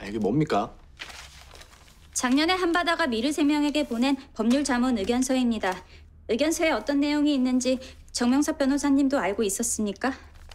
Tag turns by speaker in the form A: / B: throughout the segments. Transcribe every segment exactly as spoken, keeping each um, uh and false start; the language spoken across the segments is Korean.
A: 이게 뭡니까?
B: 작년에 한바다가 미르생명에게 보낸 법률자문 의견서입니다. 의견서에 어떤 내용이 있는지 정명섭 변호사님도 알고 있었습니까?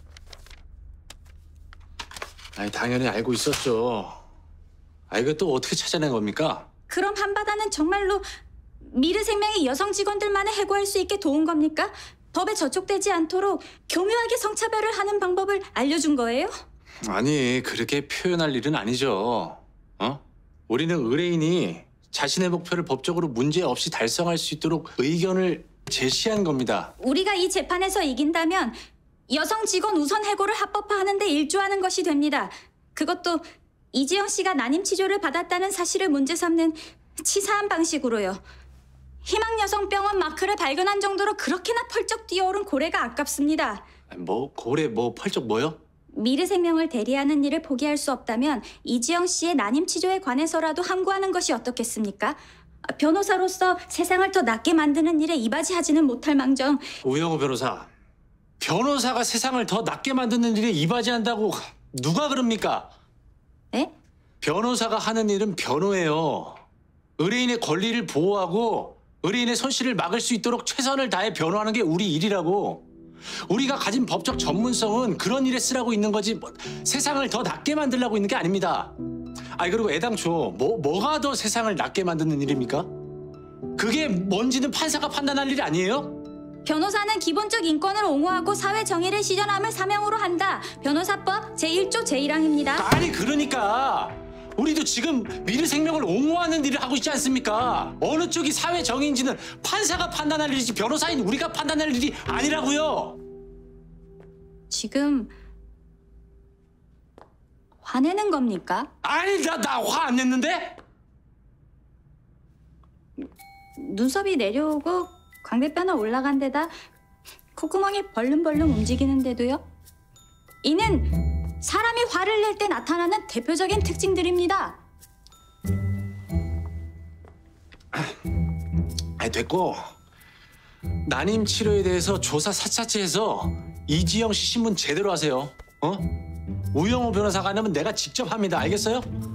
A: 아니, 당연히 알고 있었죠. 아, 이거 또 어떻게 찾아낸 겁니까?
B: 그럼 한바다는 정말로 미르생명이 여성 직원들만을 해고할 수 있게 도운 겁니까? 법에 저촉되지 않도록 교묘하게 성차별을 하는 방법을 알려준 거예요?
A: 아니, 그렇게 표현할 일은 아니죠. 어? 우리는 의뢰인이 자신의 목표를 법적으로 문제 없이 달성할 수 있도록 의견을 제시한 겁니다.
B: 우리가 이 재판에서 이긴다면 여성 직원 우선 해고를 합법화하는 데 일조하는 것이 됩니다. 그것도 이지영 씨가 난임 치료를 받았다는 사실을 문제 삼는 치사한 방식으로요. 희망여성병원 마크를 발견한 정도로 그렇게나 펄쩍 뛰어오른 고래가 아깝습니다.
A: 뭐 고래 뭐 펄쩍 뭐요?
B: 미르생명을 대리하는 일을 포기할 수 없다면 이지영 씨의 난임 치료에 관해서라도 항고하는 것이 어떻겠습니까? 변호사로서 세상을 더 낫게 만드는 일에 이바지하지는 못할 망정.
A: 우영우 변호사, 변호사가 세상을 더 낫게 만드는 일에 이바지한다고 누가 그럽니까?
B: 네?
A: 변호사가 하는 일은 변호예요. 의뢰인의 권리를 보호하고 의뢰인의 손실을 막을 수 있도록 최선을 다해 변호하는 게 우리 일이라고. 우리가 가진 법적 전문성은 그런 일에 쓰라고 있는 거지 뭐, 세상을 더 낫게 만들려고 있는 게 아닙니다. 아니 그리고 애당초 뭐, 뭐가 더 세상을 낫게 만드는 일입니까? 그게 뭔지는 판사가 판단할 일이 아니에요?
B: 변호사는 기본적 인권을 옹호하고 사회 정의를 실현함을 사명으로 한다. 변호사법 제일조 제일항입니다.
A: 아니 그러니까 우리도 지금 미르생명을 옹호하는 일을 하고 있지 않습니까? 어느 쪽이 사회 정의인지는 판사가 판단할 일이지 변호사인 우리가 판단할 일이 아니라고요.
B: 지금 화내는 겁니까?
A: 아니 나 나 화 안 냈는데?
B: 눈썹이 내려오고 광대뼈나 올라간 데다 콧구멍이 벌름벌름 움직이는데도요? 이는 사람이 화를 낼 때 나타나는 대표적인 특징들입니다.
A: 아니 됐고 난임 치료에 대해서 조사 샅샅이 해서 이지영 씨 신문 제대로 하세요. 어? 우영우 변호사가 안 하면 내가 직접 합니다. 알겠어요?